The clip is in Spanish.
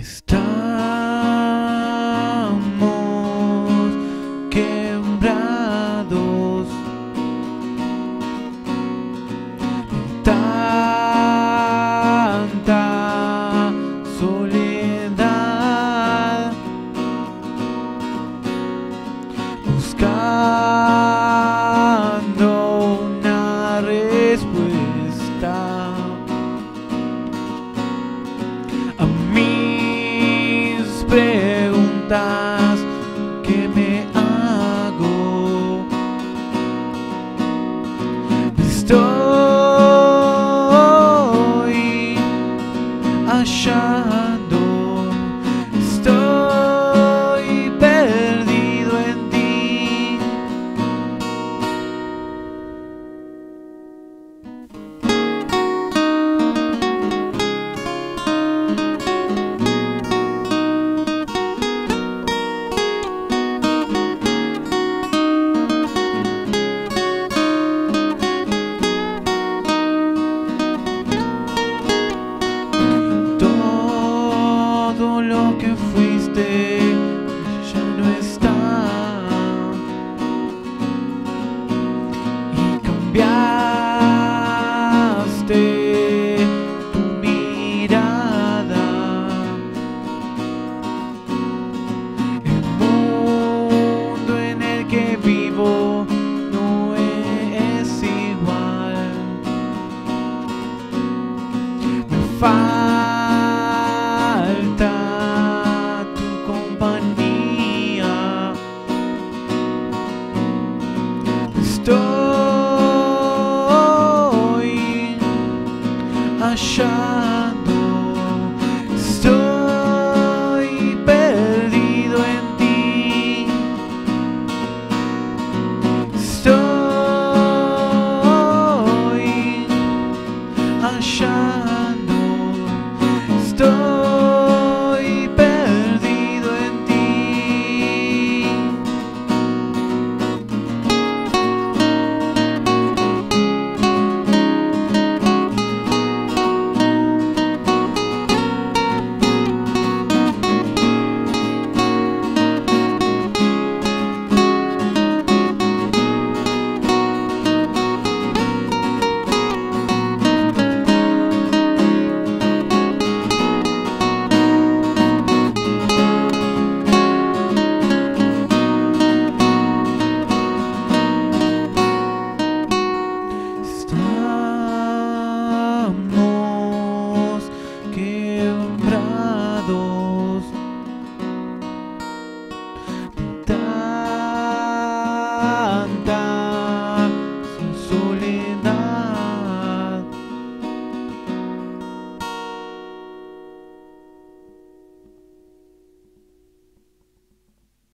Estamos quebrados en tanta soledad, buscando una respuesta a mis preguntas que me hago. Estoy hallando, estoy perdido en ti. Todo lo que fuiste ya no está, y cambiaste tu mirada. El mundo en el que vivo no es igual. Me falta tu compañía. Estoy allá.